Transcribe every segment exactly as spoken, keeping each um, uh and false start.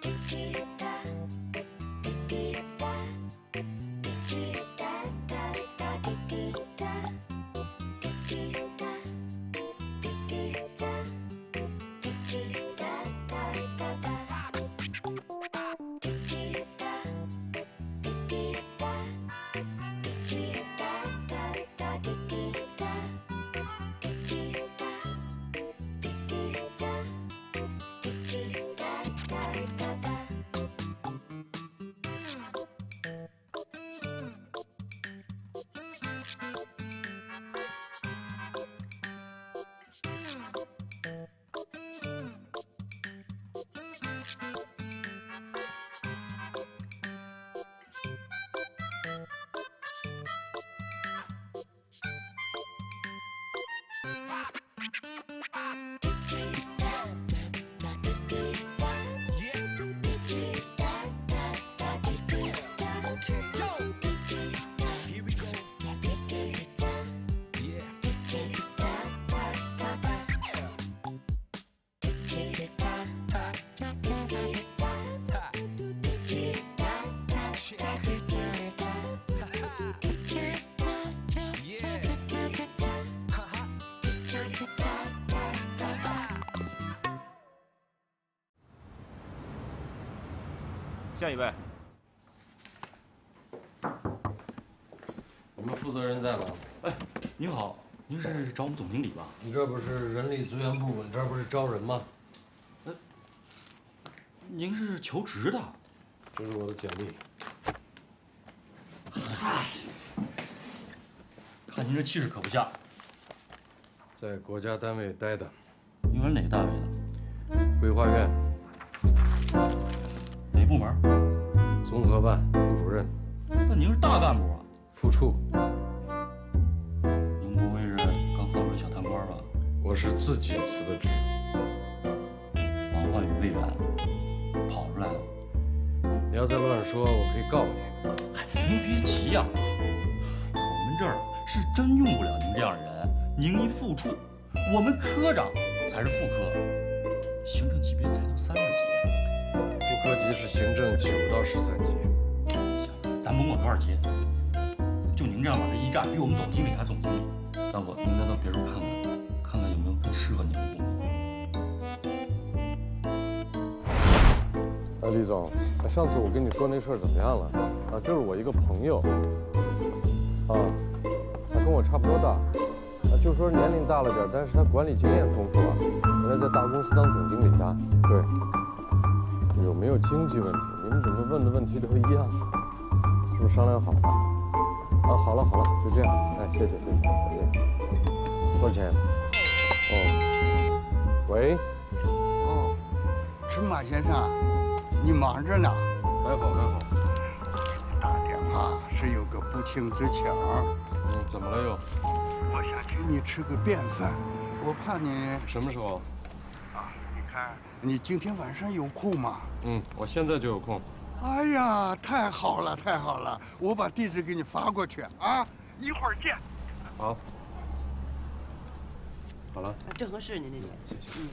下一位， 你们负责人在吗？ 哎，您好，您是找我们总经理吧？ 你这不是人力资源部吗？你这不是招人吗？ 呃，您是求职的？ 这是我的简历。 嗨，看您这气势可不像。 在国家单位待的。 您是哪个单位的？ 规划院。 哪部门？ 综合办副主任。 那您是大干部啊？ 副处。 您不会是刚放出小贪官吧？ 我是自己辞的职。 防患于未然，跑出来了。 你要再乱说，我可以告你。 嗨，您别急呀、啊，我们这儿是真用不了您这样的人。您一副处，我们科长才是副科，行政级别才到三十级。 副科级是行政九到十三级。 行，咱甭管多少级，就您这样往这一站，比我们总经理还总经理。要不您再到别处看看，看看有没有更适合您的工作。哎，李总，上次我跟你说那事儿怎么样了？啊，就是我一个朋友，啊，他跟我差不多大，啊，就说年龄大了点，但是他管理经验丰富啊，原来在大公司当总经理的，对。 有没有经济问题？你们怎么问的问题都一样？是不是商量好了？啊，好了好了，就这样。哎，谢谢谢谢，再见。多少钱？哦，喂。 哦，陈马先生，你忙着呢？ 还好还好。 打电话是有个不情之请。 嗯，怎么了又？ 我想请你吃个便饭，我怕你什么时候？ 你今天晚上有空吗？ 嗯，我现在就有空。 哎呀，太好了，太好了！我把地址给你发过去啊，一会儿见。 好。好了。 正合适，您那边。 谢谢。嗯。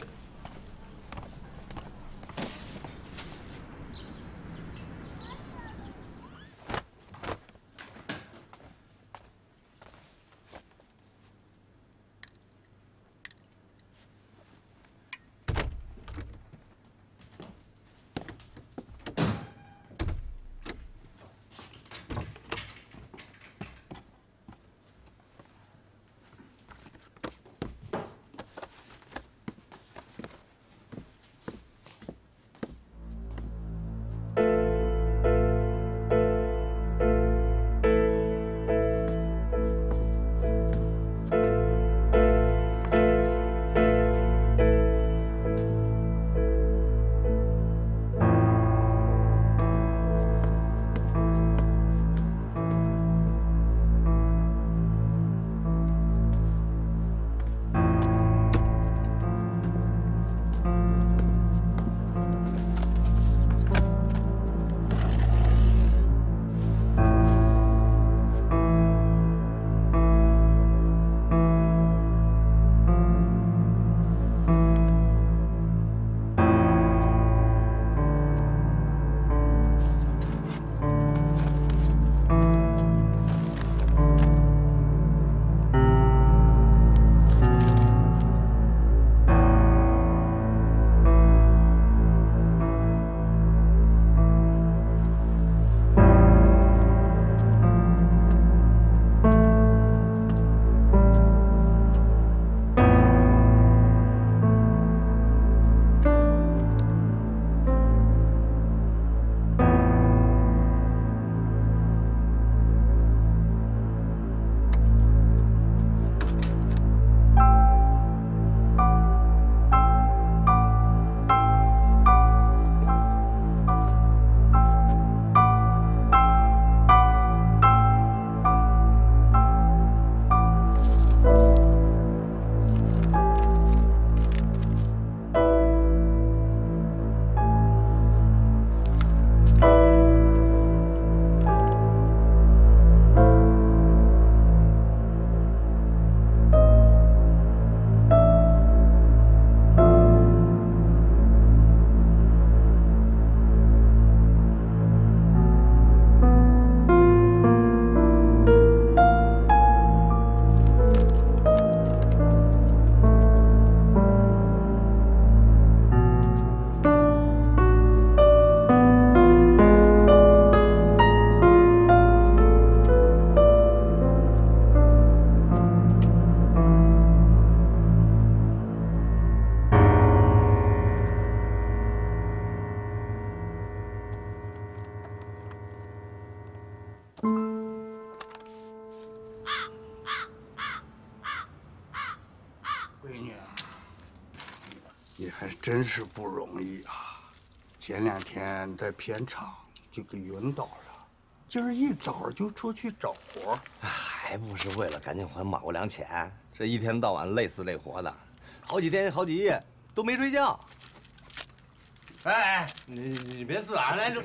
你还真是不容易啊！前两天在片场就给晕倒了，今儿一早就出去找活， 还不是为了赶紧还马国良钱？这一天到晚累死累活的，好几天好几夜都没睡觉。哎哎，你你别自然来这。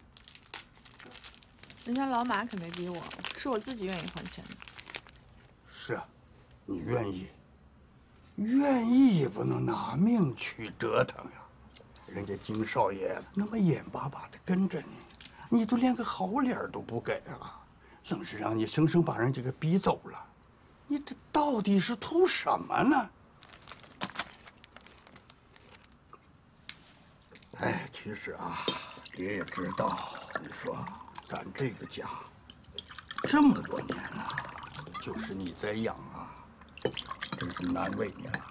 人家老马可没逼我，是我自己愿意还钱的。 是啊，你愿意。 愿意也不能拿命去折腾呀！人家金少爷那么眼巴巴的跟着你，你都连个好脸都不给啊，愣是让你生生把人家给逼走了，你这到底是图什么呢？哎，其实啊，爹也知道，你说咱这个家这么多年了，就是你在养啊。 真是难为你了。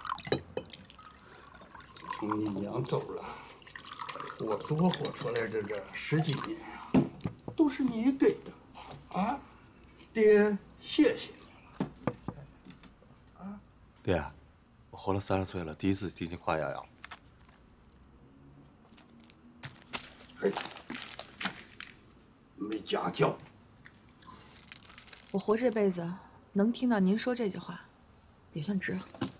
从你娘走了，我多活出来这个十几年呀、啊，都是你给的，啊，爹，谢谢你了。啊， 爹，我活了三十岁了，第一次听你夸瑶瑶。 哎，没家教。 我活这辈子能听到您说这句话。 也算值了。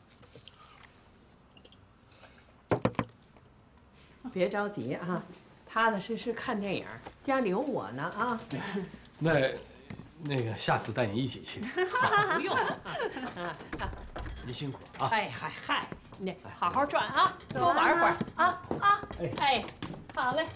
别着急啊，踏踏实实看电影，家里有我呢啊。 那，那个下次带你一起去。 不用。 您辛苦了啊。 哎嗨嗨，你好好转啊，多玩会儿啊啊。哎，好嘞。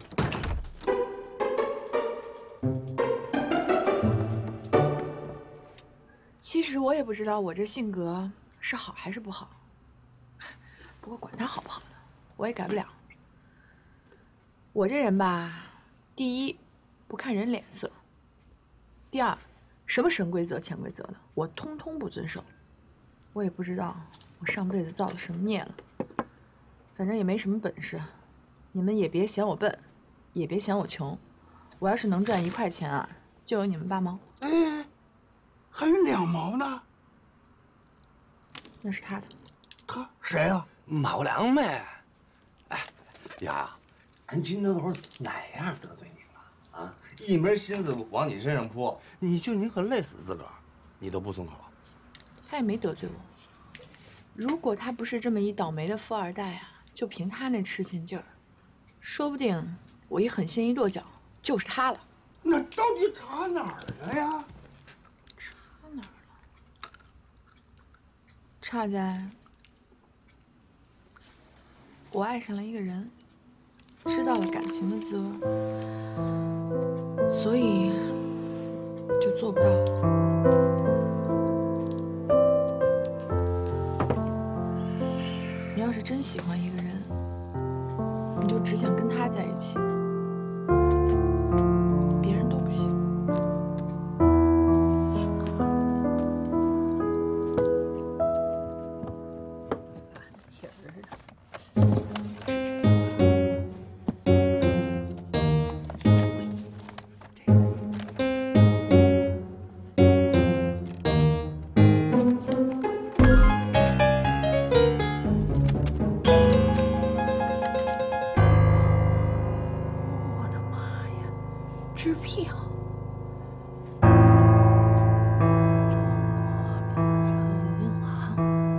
其实我也不知道我这性格是好还是不好，不过管他好不好的，我也改不了。我这人吧，第一，不看人脸色；第二，什么神规则、潜规则的，我通通不遵守。我也不知道我上辈子造了什么孽了，反正也没什么本事。你们也别嫌我笨，也别嫌我穷。我要是能赚一块钱啊，就有你们八毛。 哎。 还有两毛呢， 那是他的。 他谁啊？ 马国良呗。哎，丫呀，俺金头头哪样得罪你了啊？一门心思往你身上扑，你就宁可累死自个儿，你都不松口。 他也没得罪我。如果他不是这么一倒霉的富二代啊，就凭他那吃钱劲儿，说不定我一狠心一跺脚就是他了。 那到底差哪儿了呀？ 差在，我爱上了一个人，知道了感情的滋味，所以就做不到。你要是真喜欢一个人，你就只想跟他在一起，别人都不行。 支票，中国民生银行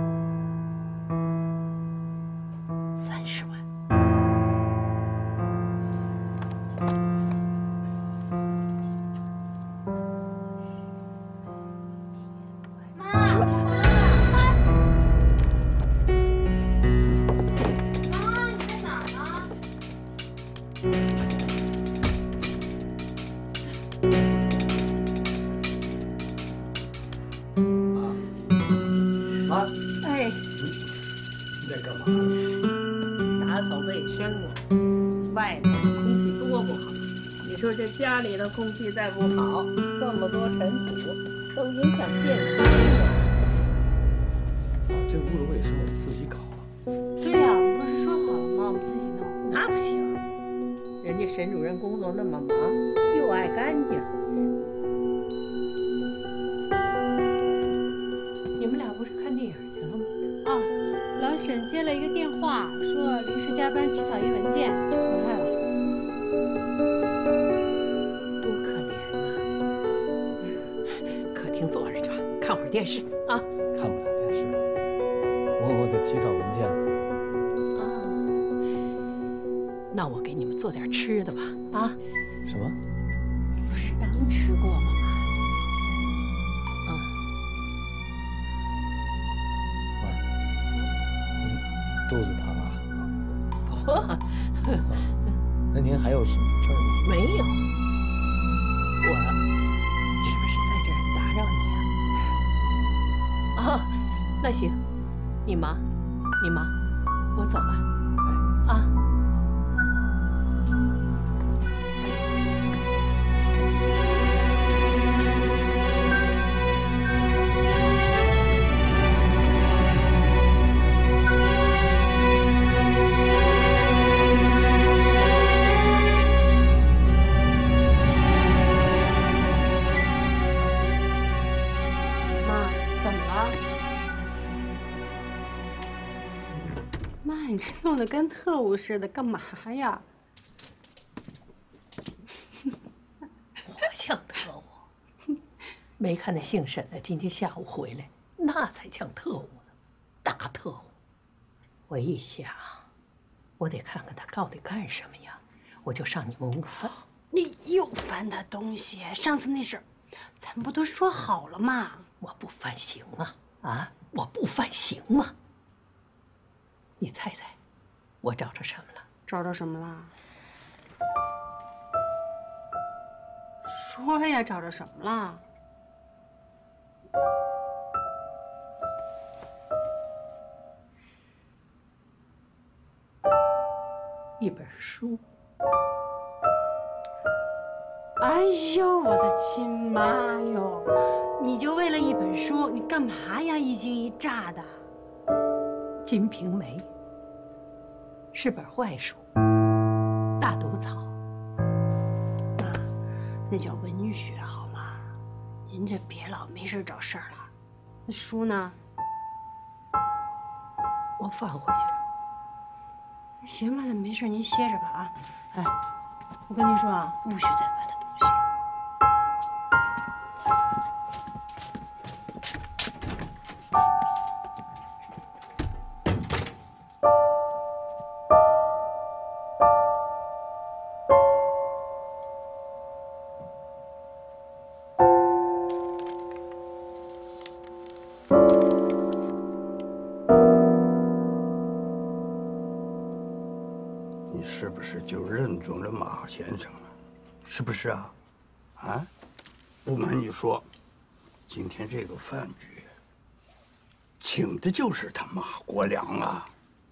三十万。 妈，妈，妈，你在哪儿呢？ 哎， 你在干嘛？ 打扫卫生啊，外头的空气多不好。你说这家里的空气再不好，这么多尘土都影响健康啊。 啊，这屋的卫生我们自己搞了。 对呀、啊，不是说好了吗？我们自己弄。 那不行，人家沈主任工作那么忙，又爱干净。 你们俩不是看电影去了吗？ 啊，老长沈接了一个电话，说临时加班起草一文件，回来了。 多可怜呐！客厅坐着去吧，看会儿电视啊。 看不了电视，我我得起草文件了。 啊，那我给你们做点吃的吧。啊？ 什么？ 不是刚吃过吗？ 妈，您肚子疼啊？ 不， 那您还有什么事儿吗？ 没有。我是不是在这儿打扰你啊？啊，那行，你忙，你忙，我走了。啊。 你这弄得跟特务似的，干嘛呀？ 我像特务？没看那姓沈的今天下午回来，那才像特务呢，大特务。我一想，我得看看他到底干什么呀，我就上你们屋翻。 你又翻他东西？上次那事儿，咱不都说好了吗？ 我不翻行啊啊！我不翻行吗？你猜猜，我找着什么了？ 找着什么了？说呀，找着什么了？ 一本书。 哎呦，我的亲妈哟！你就为了一本书，你干嘛呀？一惊一乍的。 《金瓶梅》是本坏书，大毒草。 妈，那叫文学好吗？您这别老没事找事儿了。那书呢？ 我放回去了。 行吧，那没事，您歇着吧啊。哎，我跟您说啊，不许再翻他东西。 是不是就认准了马先生了？是不是啊？啊！不瞒你说，今天这个饭局，请的就是他马国良啊！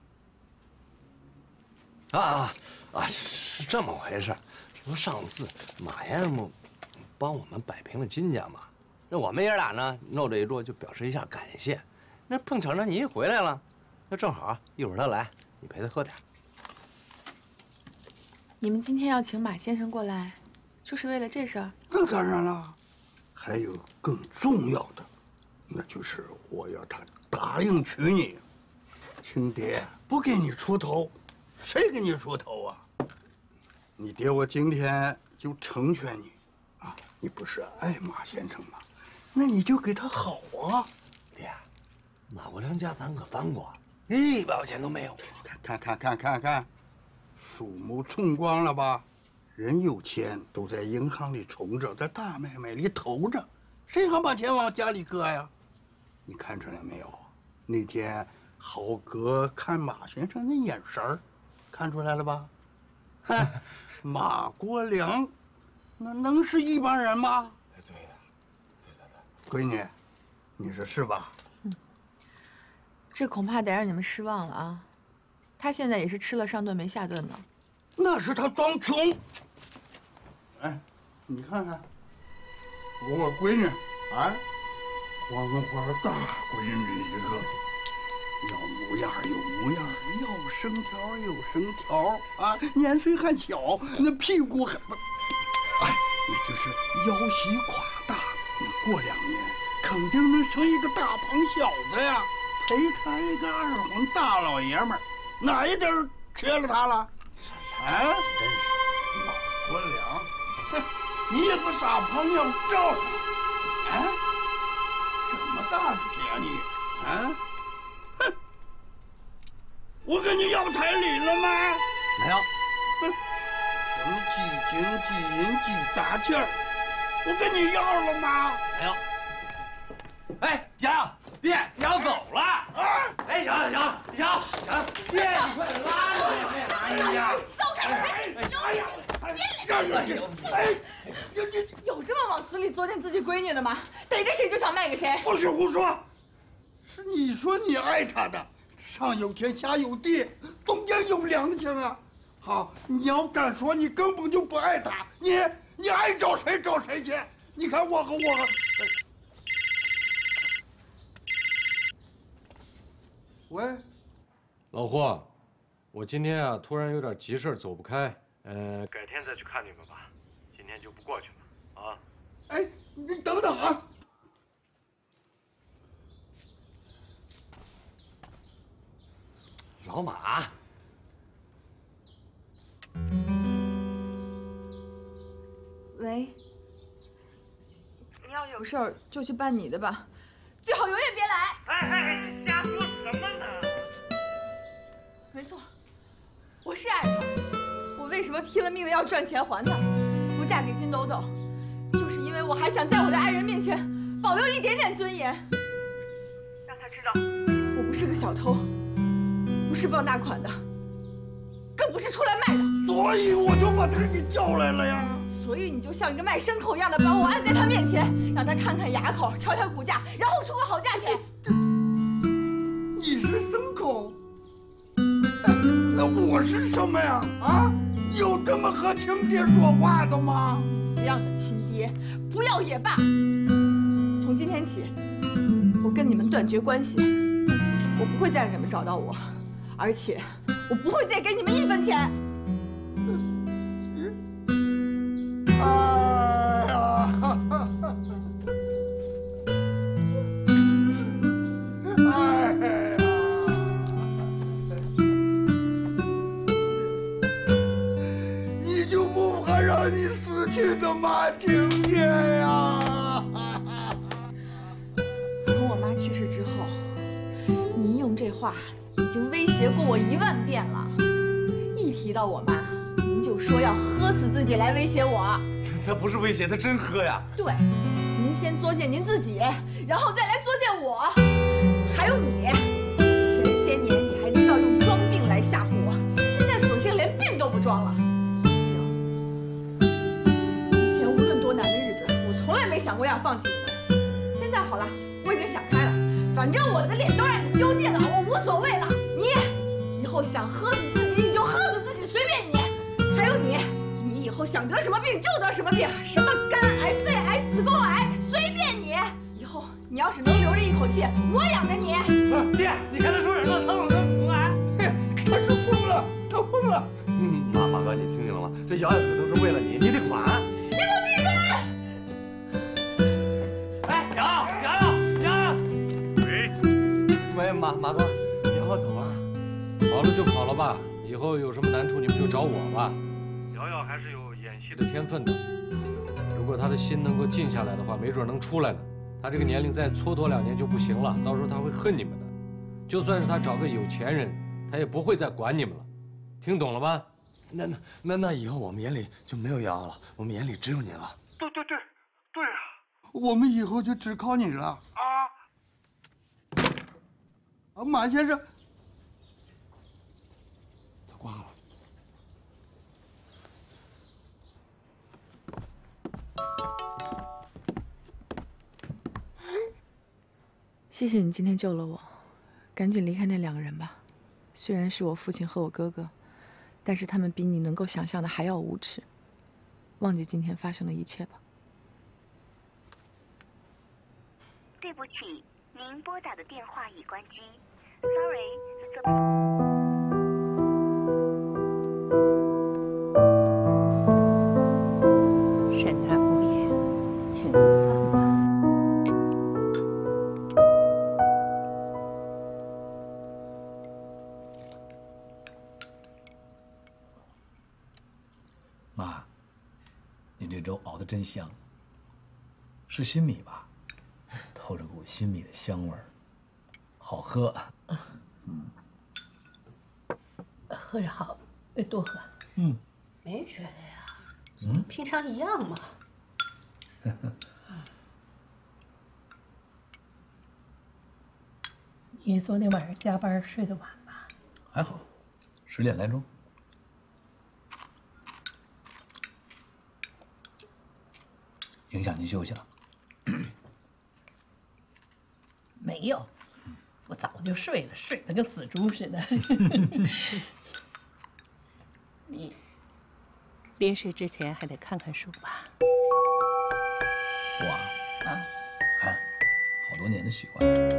啊啊啊！是这么回事。这不上次马先生不帮我们摆平了金家吗？那我们爷俩呢，弄这一桌就表示一下感谢。那碰巧着你也回来了，那正好一会儿他来，你陪他喝点。 你们今天要请马先生过来，就是为了这事儿？ 那当然了，还有更重要的，那就是我要他答应娶你。亲爹不给你出头，谁给你出头啊？你爹我今天就成全你，啊，你不是爱马先生吗？那你就给他好啊。 爹，马国良家咱可翻过，一毛钱都没有。 看看看看看看。 鼠目寸光了吧？人有钱都在银行里存着，在大买卖里投着，谁还把钱往家里搁呀？你看出来没有？那天豪哥看马先生那眼神儿，看出来了吧？哼，马国良，那能是一般人吗？ 对呀，对对对。闺女，你说是吧？ 嗯，这恐怕得让你们失望了啊。 他现在也是吃了上顿没下顿呢， 那是他装穷。哎，你看看，我闺女，啊，黄花大闺女一个，要模样有模样，要身条有身条啊，年岁还小，那屁股还不，哎，那就是腰膝垮大，那过两年肯定能成一个大胖小子呀。 陪他一个二婚大老爷们儿，哪一点缺了他了？啊， 真是老国良，哼，你也不傻朋友照他，啊，这么大的便宜，啊，哼，我跟你要彩礼了吗？ 没有。 哼，什么几斤几银几大件儿，我跟你要了吗？ 没有。哎，洋洋，爹，洋走了啊！哎，洋洋，洋洋，洋，爹，你快点拉着我呀！哎呀， 走开！ 哎呀，别理他！哎，你你有这么往死里作践自己闺女的吗？逮着谁就想卖给谁？ 不许胡说！是你说你爱他的，上有天下有地，中间有良心啊！好，你要敢说你根本就不爱他，你你爱找谁找谁去！你看我和我。喂， 老霍，我今天啊突然有点急事走不开，呃，改天再去看你们吧，今天就不过去了，啊。 哎，你等等啊！ 老马， 喂，你要有事儿就去办你的吧，最好永远别来。 哎哎哎，你瞎说什么呢？ 没错，我是爱他，我为什么拼了命的要赚钱还他，不嫁给金斗斗，就是因为我还想在我的爱人面前保留一点点尊严，让他知道我不是个小偷，不是傍大款的，更不是出来卖的。 所以我就把他给你叫来了呀。 所以你就像一个卖牲口一样的把我按在他面前，让他看看牙口，挑挑骨架，然后出个好价钱。 你是牲口？那我是什么呀？啊，有这么和亲爹说话的吗？ 这样的亲爹，不要也罢。从今天起，我跟你们断绝关系，我不会再让你们找到我，而且我不会再给你们一分钱。 哎呀！哎呀！你就不怕让你死去的妈听见呀？ 从我妈去世之后，您用这话已经威胁过我一万遍了。一提到我妈，您就说要喝死自己来威胁我。 他不是威胁，他真喝呀。 对，您先作践您自己，然后再来作践我。还有你，前些年你还知道用装病来吓唬我，现在索性连病都不装了。行，以前无论多难的日子，我从来没想过要放弃你们。现在好了，我已经想开了，反正我的脸都让你丢尽了，我无所谓了。你以后想喝死自己你就喝死自己，随便你。还有你。以后想得什么病就得什么病，什么肝癌、肺癌、子宫癌，随便你。以后你要是能留着一口气，我养着你。 不是爹，你看他说什么？他说我得子宫癌， 他是疯了，他疯了。 嗯，马马哥，你听见了吗？这瑶瑶可都是为了你，你得管。 你给我闭嘴！哎，瑶瑶瑶瑶，喂，喂，马马哥，瑶瑶走了， 跑了就跑了吧，以后有什么难处你们就找我吧。瑶瑶还是有演戏的天分的，如果她的心能够静下来的话，没准能出来呢。她这个年龄再蹉跎两年就不行了，到时候她会恨你们的。就算是她找个有钱人，她也不会再管你们了。听懂了吗？ 那那那那以后我们眼里就没有瑶瑶了，我们眼里只有你了。 对对对，对啊，我们以后就只靠你了啊！啊，马先生， 他挂了。 谢谢你今天救了我，赶紧离开那两个人吧。虽然是我父亲和我哥哥，但是他们比你能够想象的还要无耻。忘记今天发生的一切吧。 对不起，您拨打的电话已关机。Sorry, the 沈大姑爷，请用饭吧。 这粥熬得真香，是新米吧？透着股新米的香味儿，好喝。嗯， 喝着好，多喝。 嗯， 没觉得呀， 嗯， 平常一样嘛。 你昨天晚上加班睡得晚吧？ 还好，十点来钟。影响您休息了？ 没有，我早就睡了，睡得跟死猪似的。你临睡之前还得看看书吧？ 我啊， 看，好多年的习惯。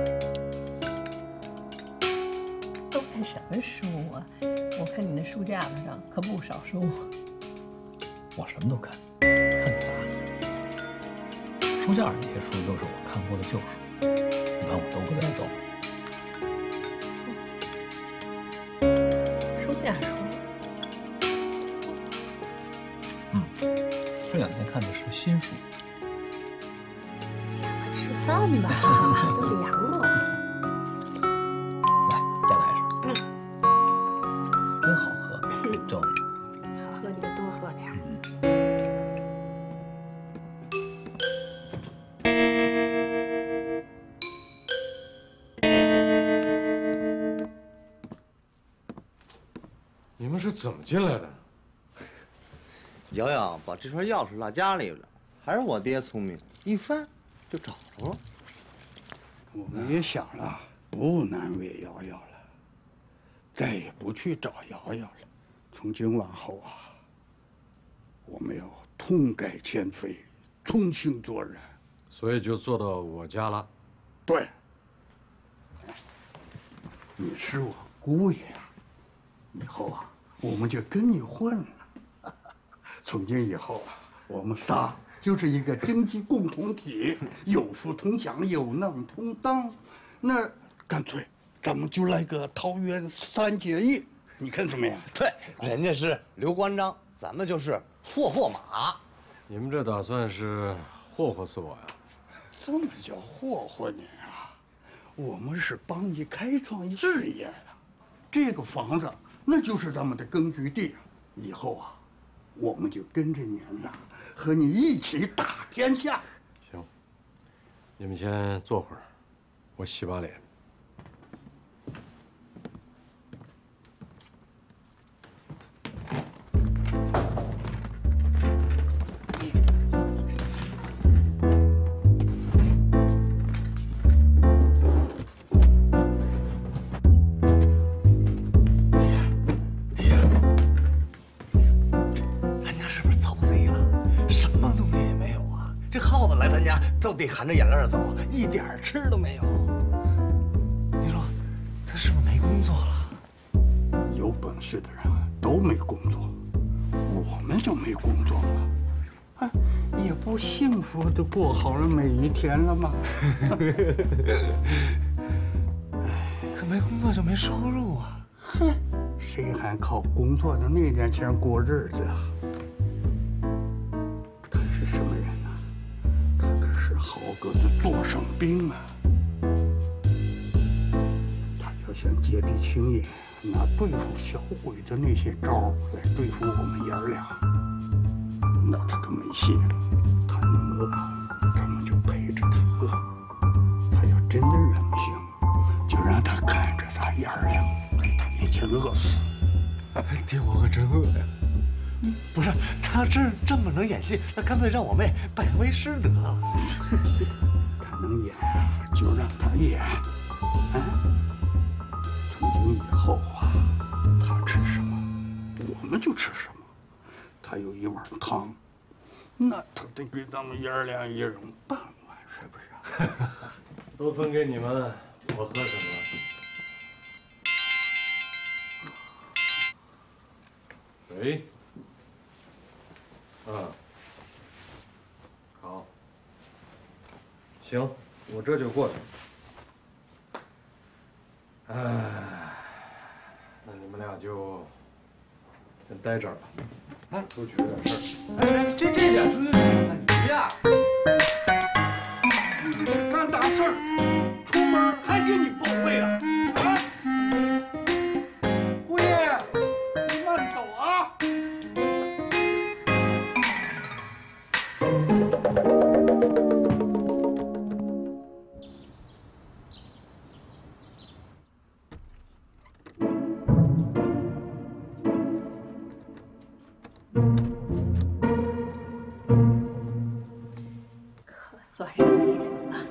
都看什么书啊？我看你那书架子上可不少书。 我什么都看，看得杂。书架上那些书都是我看过的旧书，一般我都不带动。 书架书。 嗯，这两天看的是新书。 吃饭吧，都凉了。 来，再来一勺。嗯，真好喝，这粥。 好喝你就多喝点。 你们是怎么进来的？ 瑶瑶把这串钥匙落家里了，还是我爹聪明，一翻就找着了。 我们也想了，不难为瑶瑶了，再也不去找瑶瑶了。从今往后啊，我们要痛改前非，重新做人。 所以就坐到我家了。 对，你是我姑爷啊，以后啊，我们就跟你混了。从今以后啊，我们仨就是一个经济共同体，有福同享，有难同当。那干脆咱们就来个桃园三结义，你看怎么样？ 对，人家是刘关张，咱们就是霍霍马。 你们这打算是霍霍死我呀？ 这么叫霍霍你啊？我们是帮你开创事业的。这个房子那就是咱们的根据地，以后啊，我们就跟着您呐，和你一起打天下。 行，你们先坐会儿，我洗把脸。 都得含着眼泪走，一点吃都没有。你说他是不是没工作了？ 有本事的人都没工作，我们就没工作了，哎，也不幸福的过好了每一天了吗？ 可没工作就没收入啊！ 哼，谁还靠工作的那点钱过日子啊？他是什么人呢？他可是好个子座上宾啊！他要想借地青叶，拿对付小鬼的那些招来对付我们爷儿俩，那他可没戏。他能饿，咱们就陪着他饿；他要真的忍性，就让他看着他爷儿俩在他面前饿死。 爹，我可真饿呀！不是，他要真这么能演戏，那干脆让我妹拜他为师得了。 他能演啊，就让他演。啊，从今以后啊，他吃什么，我们就吃什么。他有一碗汤，那他得给咱们爷儿俩一人半碗，是不是？ 都分给你们，我喝什么？喂。嗯，好，行，我这就过去。哎，那你们俩就先待这儿吧。 啊， 出去有点事儿。哎，这这点出去很急呀！ 你是干大事儿，出门还给你报备了啊！姑爷，你慢走啊！ 可算是没人了。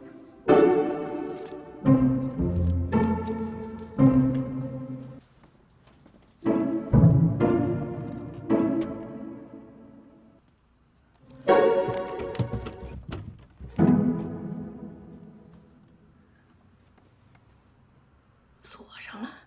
锁上了。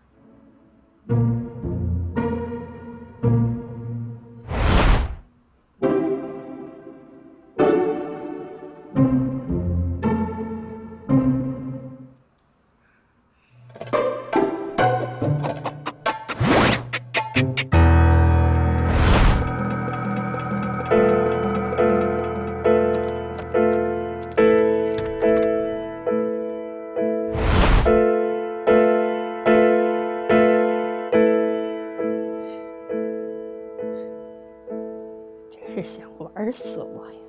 是想玩死我呀！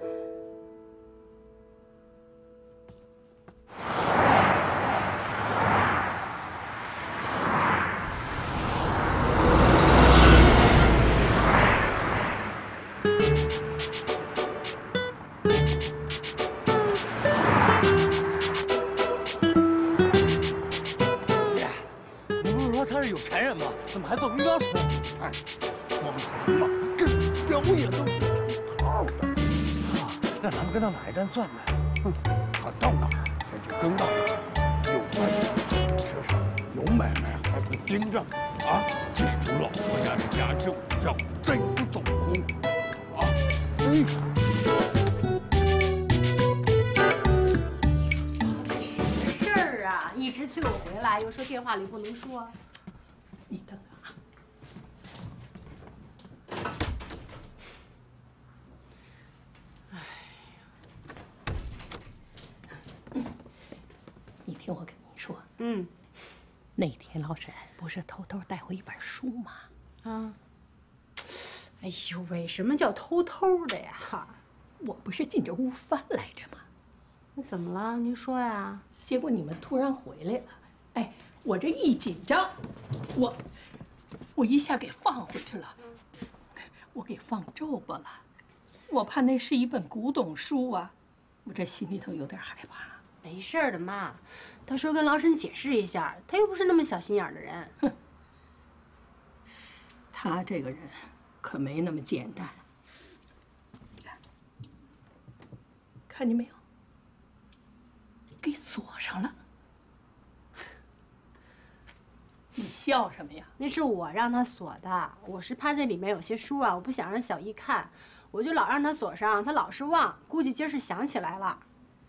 爹，你不是说他是有钱人吗？怎么还坐公交车？ 哎，光头嘛，这表演都是套的。 啊，让咱们跟到哪一站算呢？ 哼，他到哪儿咱就跟到哪儿，有饭吃，吃上有买卖还不盯着啊！记住老婆家的家教，叫贼不走空啊！哎。 一直催我回来，又说电话里不能说。 你等等啊！哎呀，你听我跟你说， 嗯， 那天老沈不是偷偷带回一本书吗？ 啊！哎呦喂，什么叫偷偷的呀？ 我不是进这屋翻来着吗？ 那怎么了？您说呀？ 结果你们突然回来了，哎，我这一紧张，我我一下给放回去了，我给放皱巴了，我怕那是一本古董书啊，我这心里头有点害怕。 没事的，妈，到时候跟老沈解释一下，他又不是那么小心眼的人。 哼，他这个人可没那么简单。你看，看见没有？ 给锁上了，你笑什么呀？ 那是我让他锁的，我是怕这里面有些书啊，我不想让小姨看，我就老让他锁上，他老是忘，估计今儿是想起来了。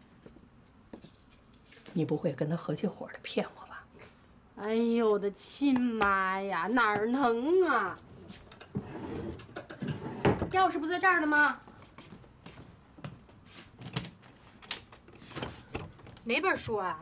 你不会跟他合起伙的骗我吧？ 哎呦我的亲妈呀，哪儿能啊！钥匙不在这儿呢吗？ 哪本书啊？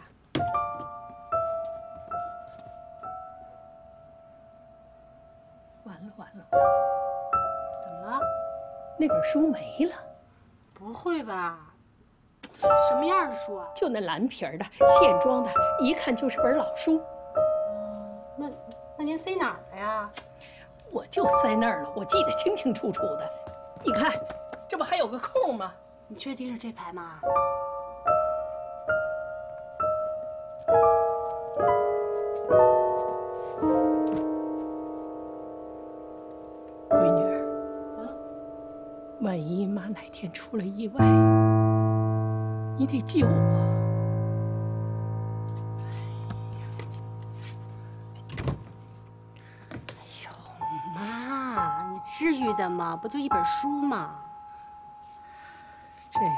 完了完了！ 怎么了？ 那本书没了。 不会吧？什么样的书啊？ 就那蓝皮儿的，线装的，一看就是本老书。 哦，那那您塞哪儿了呀？ 我就塞那儿了，我记得清清楚楚的。你看，这不还有个空吗？ 你确定是这排吗？ 闺女儿，啊，万一妈哪天出了意外，你得救我。 哎呦，妈，你至于的吗？不就一本书吗？ 这个人，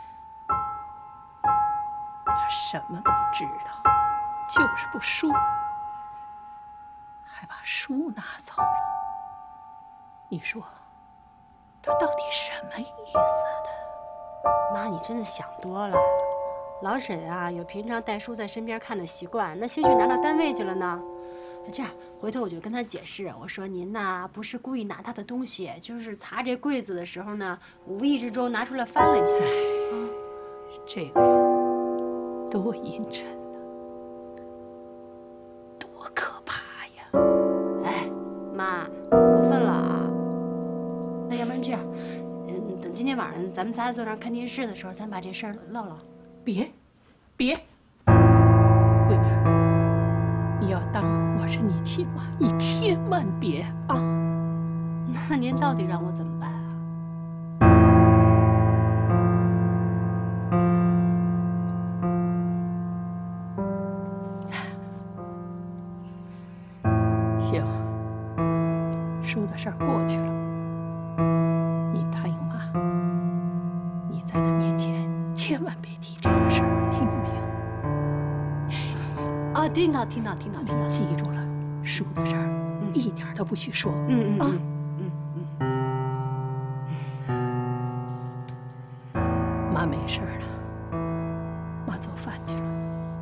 他什么都知道，就是不说，还把书拿走了。 你说他到底什么意思的？ 妈，你真的想多了。老沈啊，有平常带书在身边看的习惯，那兴趣拿到单位去了呢。这样，回头我就跟他解释，我说您呐不是故意拿他的东西，就是查这柜子的时候呢，无意之中拿出来翻了一下。啊， 这个人多阴沉呐，多可怕呀！ 哎，妈，过分了啊！那要不然这样，嗯，等今天晚上咱们仨坐那儿看电视的时候，咱把这事儿唠唠。 别，别，桂明，你要当我是你亲妈，你千万别啊！ 那您到底让我怎么办啊？ 行，叔的事儿过去了，你答应妈，你在他面前千万别提这个事儿，听见没有？ 啊，听到，听到，听到，听到， 记住了，叔的事儿，嗯，一点都不许说。 嗯嗯啊。 嗯嗯嗯。妈没事了，妈做饭去了。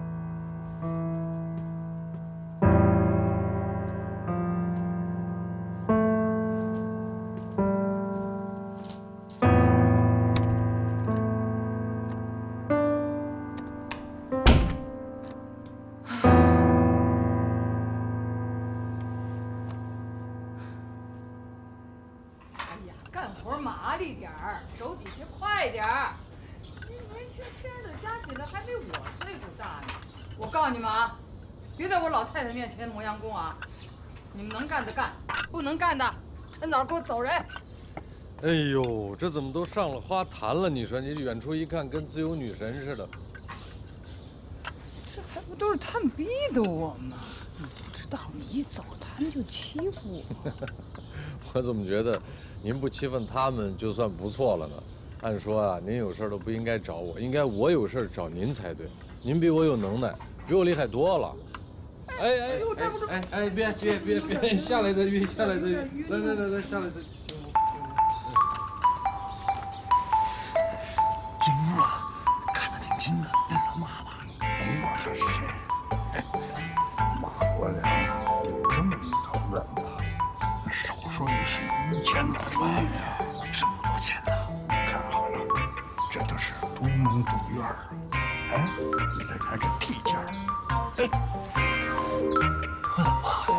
干活麻利点儿，手底下快点儿。这年轻轻的加起来还没我岁数大呢。我告诉你们啊，别在我老太太面前磨洋工啊！你们能干的干，不能干的，趁早给我走人。 哎呦，这怎么都上了花坛了？你说，你远处一看，跟自由女神似的。 这还不都是他们逼的我吗？你不知道，你一走，他们就欺负我。 我怎么觉得？您不欺负他们就算不错了呢。按说啊，您有事都不应该找我，应该我有事找您才对。您比我有能耐，比我厉害多了。哎哎哎哎哎，别别别别，下来的鱼，下来的鱼，来来来来，下来的。 金木啊，看着挺近的，那老妈妈，甭管他是谁，妈我俩这么一头院子。少说也是一千多万呀，这么多钱呢！看好了，这都是独门独院儿。哎，你再看这地界儿，哎，我的妈呀！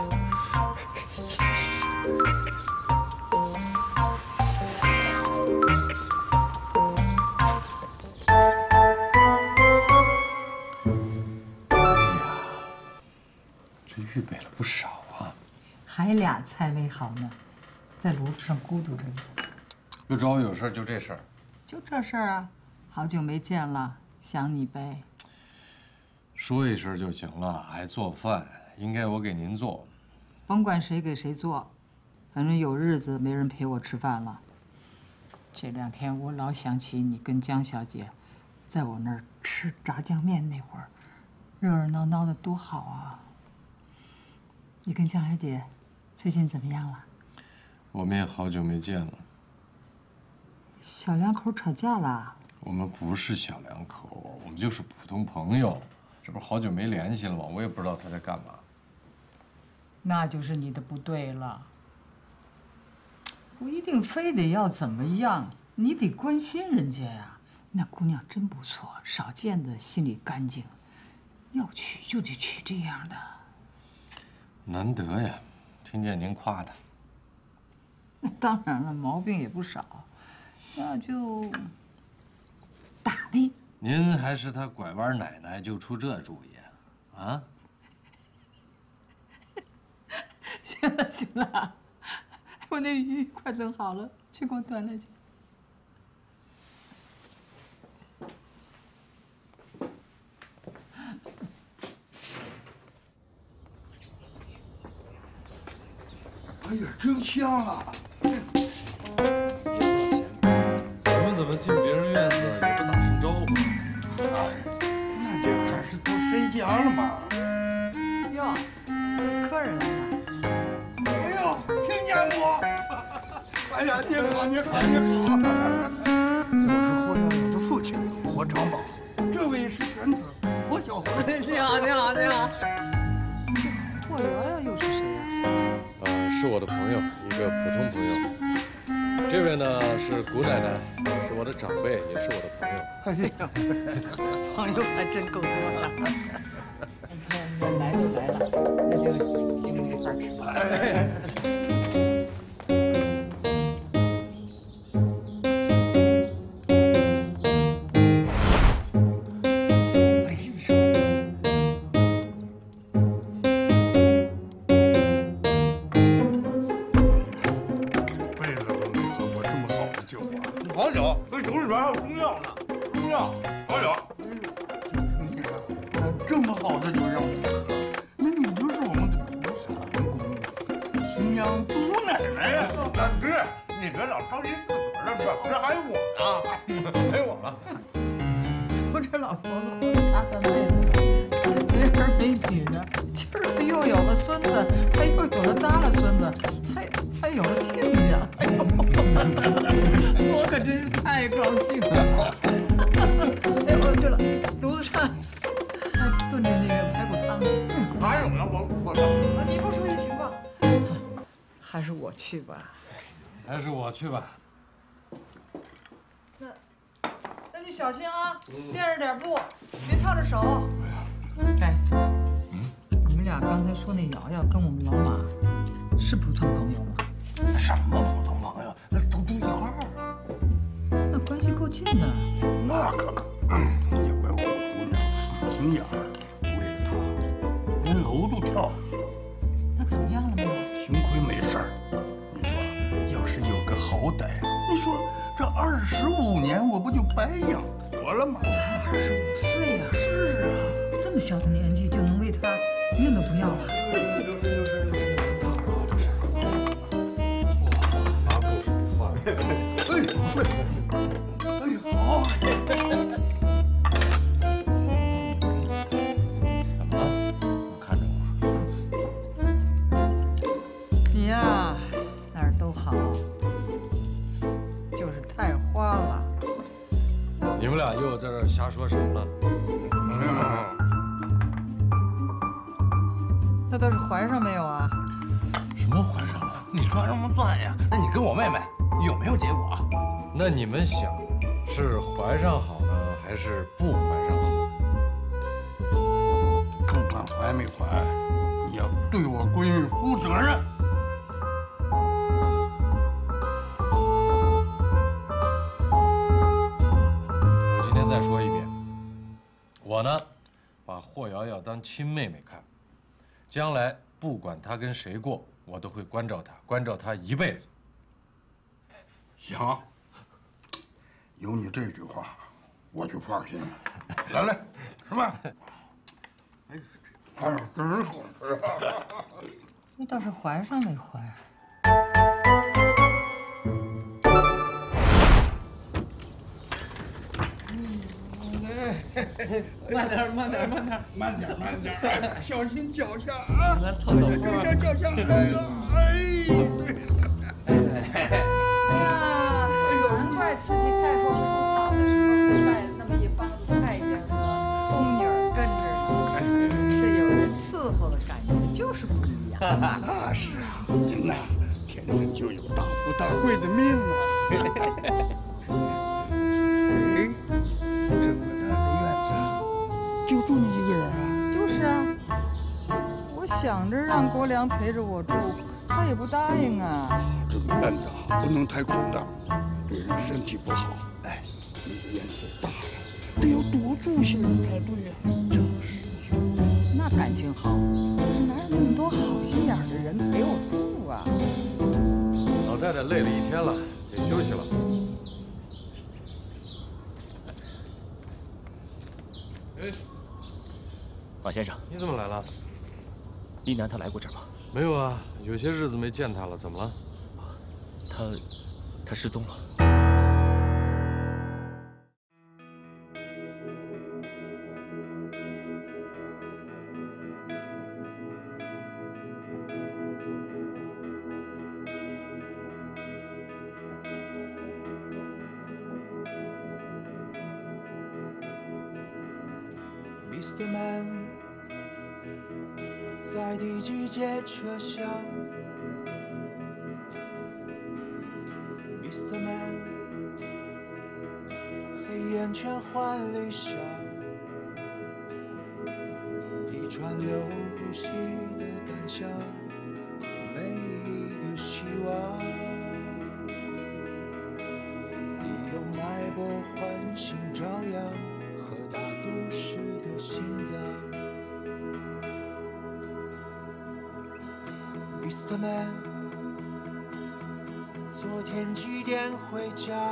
哎呀，这预备了不少啊。 还俩菜没好呢，在炉子上咕嘟着呢。 又找我有事，就这事儿？ 就这事儿啊，好久没见了，想你呗。 说一声就行了，还做饭，应该我给您做。 甭管谁给谁做，反正有日子没人陪我吃饭了。这两天我老想起你跟江小姐，在我那儿吃炸酱面那会儿，热热闹闹的多好啊。你跟江小姐最近怎么样了？ 我们也好久没见了。 小两口吵架了？ 我们不是小两口，我们就是普通朋友。这不是好久没联系了吗？我也不知道他在干嘛。 那就是你的不对了。不一定非得要怎么样，你得关心人家呀。那姑娘真不错，少见的心里干净。要娶就得娶这样的。 难得呀，听见您夸她。 那当然了，毛病也不少。那就打呗。 您还是他拐弯奶奶，就出这主意啊？ 行了行了，我那鱼快炖好了，去给我端来去。 哎呀，真香啊！ 你们怎么进别人院子也不打声招呼？ 哎，那就看是都谁家了嘛。 哟，客人来了。 哎呦，听见不？ 哎呀，您好，您好，您好！我是霍小友的父亲，霍长宝。这位是玄子，霍小辉。 你好，你好，你好。霍瑶瑶又是谁呀？ 呃，是我的朋友，一个普通朋友。这位呢是姑奶奶，是我的长辈，也是我的朋友。 哎呀，朋友还真够多的。那来就来了，那就进屋一块吃吧。去吧， 还是我去吧。 那，那你小心啊，垫着点布，别烫着手。哎，你们俩刚才说那瑶瑶跟我们老马是普通朋友吗？ 什么普通朋友？那都住一块儿啊。 那关系够近的。 那可可，也怪我的姑娘死心眼儿，为了他连楼都跳。 那怎么样了没有？ 幸亏没事儿。你说，要是有个好歹，你说这二十五年我不就白养活了吗？ 才二十五岁呀！ 是啊， 这么小的年纪就能为他命都不要了。 就是就是就是就是，就是哇，拿故事画面。 哎呦，哎呦，好。 怎么了？看着我。 你呀，哪儿都好，就是太花了。 你们俩又在这瞎说什么了？ 那倒是怀上没有啊？ 什么怀上了？ 你抓什么钻呀？那你跟我妹妹有没有结果？ 那你们想，是怀上好呢，还是不怀上好？ 不管怀没怀，你要对我闺女负责任。 我今天再说一遍，我呢，把霍瑶瑶当亲妹妹看。将来不管她跟谁过，我都会关照她，关照她一辈子。 行，有你这句话，我就放心了。来来，吃饭。哎，哎呀，真好吃啊！ 那倒是怀上没怀？ 慢点，慢点，慢点，慢点，慢点，小心脚下啊！咱走走，脚下，脚下！哎呀，哎，对了， 哎呀，有人怪慈禧太庄出堂的时候带那么一帮子太监和宫女跟着你，是有人伺候的感觉，就是不一样。 那是啊，您呐，天生就有大富大贵的命啊！哎，这么大的院子，就住你一个人啊？ 就是啊，我想着让国良陪着我住，他也不答应啊。 这个院子啊，不能太空荡，对人身体不好。哎，你的院子大了，得要多住些人才对呀。 就是，那感情好，可是哪有那么多好心眼的人陪我住啊？ 老太太累了一天了，得休息了。哎， 马先生， 你怎么来了？ 一楠他来过这儿吗？ 没有啊，有些日子没见他了，怎么了？ 他，他失踪了。 Mister Man， 在第几节车厢 ？Mister Man， 黑眼圈换理想，一川流不息的感想，每一个希望，你用脉搏唤醒朝阳和大都市的心脏。Mister Man， 昨天几点回家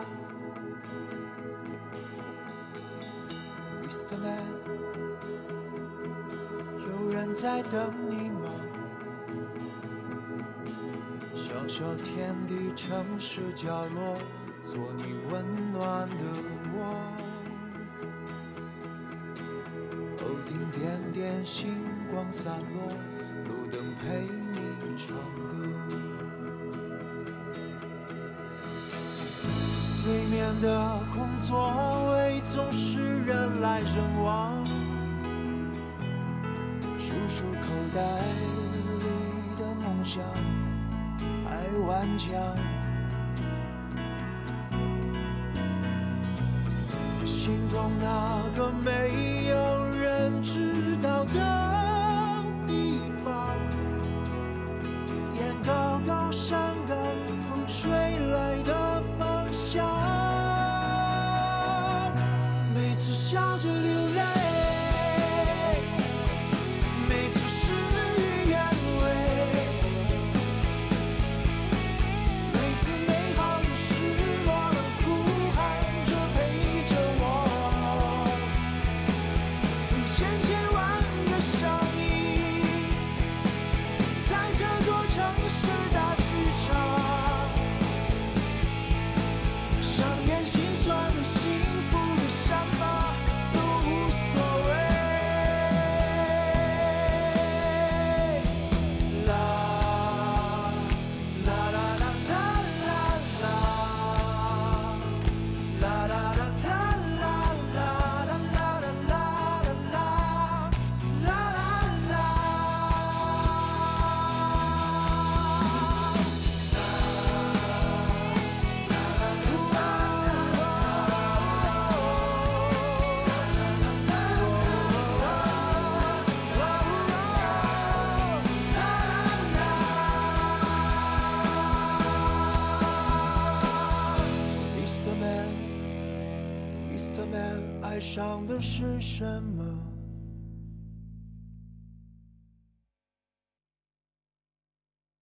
？Mister Man， 有人在等你吗？小小天地，城市角落，做你温暖的窝。头顶点点星光散落，路灯陪你唱歌。对面的空座位总是人来人往，数数口袋里的梦想还顽强，心中那个没有人知道的地方，眼高高山高，风吹来的方向，每次笑着流泪，每次事与愿违，每次美好与失落都哭喊着陪着我，有千千万个声音，在这座城市大剧场，上演心酸的、幸福的、伤疤都无所谓。啦啦啦啦啦啦啦，啦啦啦啦啦啦啦啦啦啦啦啦Mister Man， Mister Man， 爱上的是什么？